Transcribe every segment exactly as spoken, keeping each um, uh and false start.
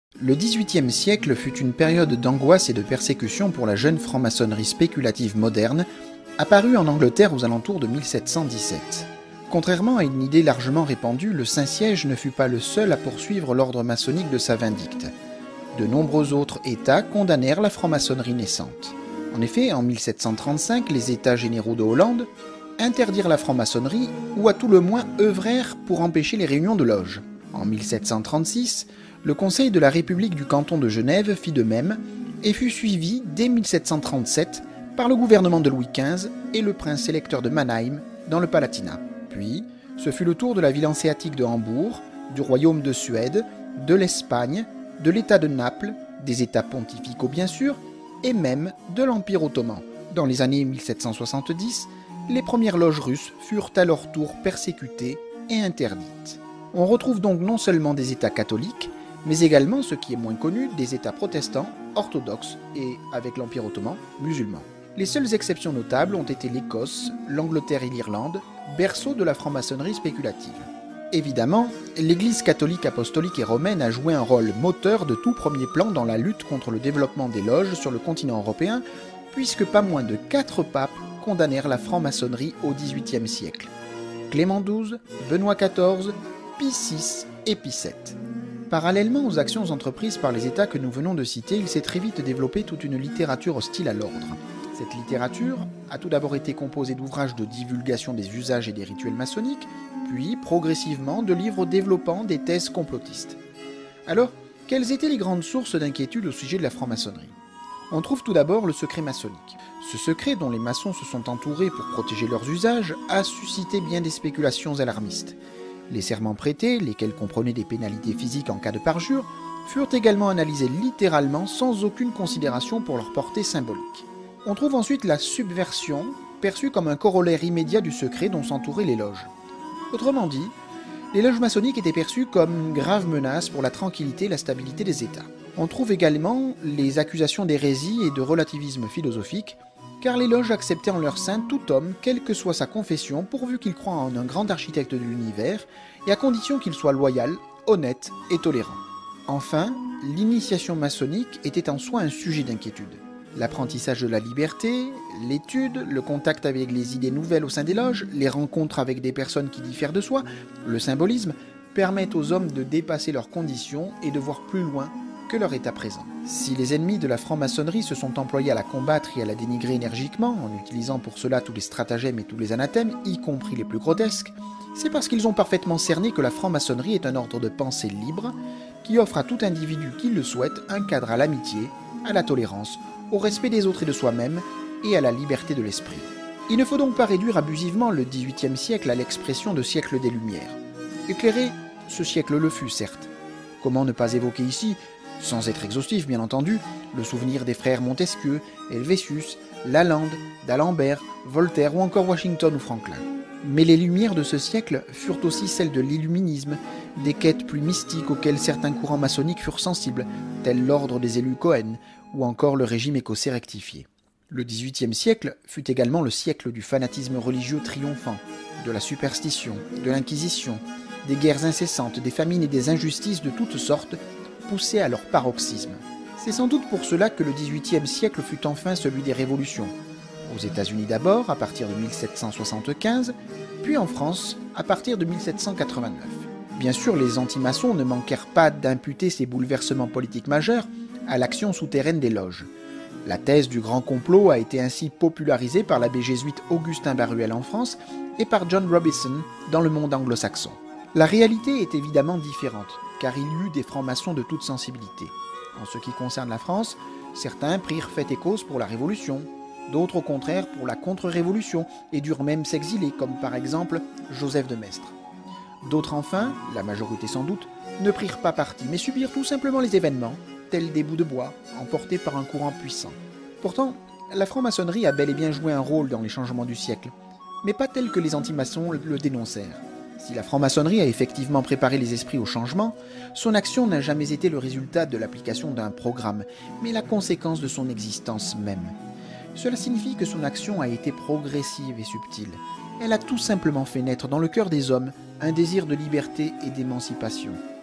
Le dix-huitième siècle fut une période d'angoisse et de persécution pour la jeune franc-maçonnerie spéculative moderne, apparue en Angleterre aux alentours de mille sept cent dix-sept. Contrairement à une idée largement répandue, le Saint-Siège ne fut pas le seul à poursuivre l'ordre maçonnique de sa vindicte. De nombreux autres États condamnèrent la franc-maçonnerie naissante. En effet, en mille sept cent trente-cinq, les États généraux de Hollande interdirent la franc-maçonnerie ou à tout le moins œuvrèrent pour empêcher les réunions de loges. En mille sept cent trente-six, le Conseil de la République du canton de Genève fit de même et fut suivi dès mille sept cent trente-sept par le gouvernement de Louis quinze et le prince électeur de Mannheim dans le Palatinat. Puis, ce fut le tour de la ville hanséatique de Hambourg, du royaume de Suède, de l'Espagne, de l'État de Naples, des États pontificaux bien sûr, et même de l'Empire ottoman. Dans les années mille sept cent soixante-dix, les premières loges russes furent à leur tour persécutées et interdites. On retrouve donc non seulement des États catholiques, mais également, ce qui est moins connu, des États protestants, orthodoxes et, avec l'Empire ottoman, musulmans. Les seules exceptions notables ont été l'Écosse, l'Angleterre et l'Irlande, berceau de la franc-maçonnerie spéculative. Évidemment, l'Église catholique apostolique et romaine a joué un rôle moteur de tout premier plan dans la lutte contre le développement des loges sur le continent européen, puisque pas moins de quatre papes condamnèrent la franc-maçonnerie au dix-huitième siècle. Clément douze, Benoît quatorze, Pie six et Pie sept. Parallèlement aux actions entreprises par les États que nous venons de citer, il s'est très vite développé toute une littérature hostile à l'ordre. Cette littérature a tout d'abord été composée d'ouvrages de divulgation des usages et des rituels maçonniques, puis progressivement de livres développant des thèses complotistes. Alors, quelles étaient les grandes sources d'inquiétude au sujet de la franc-maçonnerie ? On trouve tout d'abord le secret maçonnique. Ce secret, dont les maçons se sont entourés pour protéger leurs usages, a suscité bien des spéculations alarmistes. Les serments prêtés, lesquels comprenaient des pénalités physiques en cas de parjure, furent également analysés littéralement sans aucune considération pour leur portée symbolique. On trouve ensuite la subversion, perçue comme un corollaire immédiat du secret dont s'entouraient les loges. Autrement dit, les loges maçonniques étaient perçues comme une grave menace pour la tranquillité et la stabilité des États. On trouve également les accusations d'hérésie et de relativisme philosophique, car les loges acceptaient en leur sein tout homme, quelle que soit sa confession, pourvu qu'il croie en un grand architecte de l'univers, et à condition qu'il soit loyal, honnête et tolérant. Enfin, l'initiation maçonnique était en soi un sujet d'inquiétude. L'apprentissage de la liberté, l'étude, le contact avec les idées nouvelles au sein des loges, les rencontres avec des personnes qui diffèrent de soi, le symbolisme, permettent aux hommes de dépasser leurs conditions et de voir plus loin que leur état présent. Si les ennemis de la franc-maçonnerie se sont employés à la combattre et à la dénigrer énergiquement, en utilisant pour cela tous les stratagèmes et tous les anathèmes, y compris les plus grotesques, c'est parce qu'ils ont parfaitement cerné que la franc-maçonnerie est un ordre de pensée libre, qui offre à tout individu qui le souhaite un cadre à l'amitié, à la tolérance, au respect des autres et de soi-même, et à la liberté de l'esprit. Il ne faut donc pas réduire abusivement le dix-huitième siècle à l'expression de siècle des Lumières. Éclairé, ce siècle le fut, certes. Comment ne pas évoquer ici, sans être exhaustif bien entendu, le souvenir des frères Montesquieu, Helvétius, Lalande, d'Alembert, Voltaire ou encore Washington ou Franklin. Mais les lumières de ce siècle furent aussi celles de l'illuminisme, des quêtes plus mystiques auxquelles certains courants maçonniques furent sensibles, tels l'ordre des élus Cohen ou encore le régime écossais rectifié. Le dix-huitième siècle fut également le siècle du fanatisme religieux triomphant, de la superstition, de l'inquisition, des guerres incessantes, des famines et des injustices de toutes sortes, poussées à leur paroxysme. C'est sans doute pour cela que le dix-huitième siècle fut enfin celui des révolutions. Aux États-Unis d'abord, à partir de mille sept cent soixante-quinze, puis en France, à partir de mille sept cent quatre-vingt-neuf. Bien sûr, les anti-maçons ne manquèrent pas d'imputer ces bouleversements politiques majeurs à l'action souterraine des loges. La thèse du grand complot a été ainsi popularisée par l'abbé jésuite Augustin Baruel en France et par John Robison dans le monde anglo-saxon. La réalité est évidemment différente, car il y eut des francs-maçons de toute sensibilité. En ce qui concerne la France, certains prirent fait et cause pour la Révolution, d'autres au contraire pour la contre-révolution et durent même s'exiler, comme par exemple Joseph de Maistre. D'autres enfin, la majorité sans doute, ne prirent pas parti, mais subirent tout simplement les événements, tels des bouts de bois, emportés par un courant puissant. Pourtant, la franc-maçonnerie a bel et bien joué un rôle dans les changements du siècle, mais pas tel que les anti-maçons le dénoncèrent. Si la franc-maçonnerie a effectivement préparé les esprits au changement, son action n'a jamais été le résultat de l'application d'un programme, mais la conséquence de son existence même. Cela signifie que son action a été progressive et subtile. Elle a tout simplement fait naître dans le cœur des hommes un désir de liberté et d'émancipation.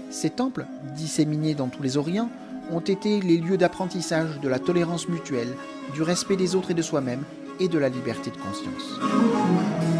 Ces temples, disséminés dans tous les Orients, ont été les lieux d'apprentissage de la tolérance mutuelle, du respect des autres et de soi-même, et de la liberté de conscience.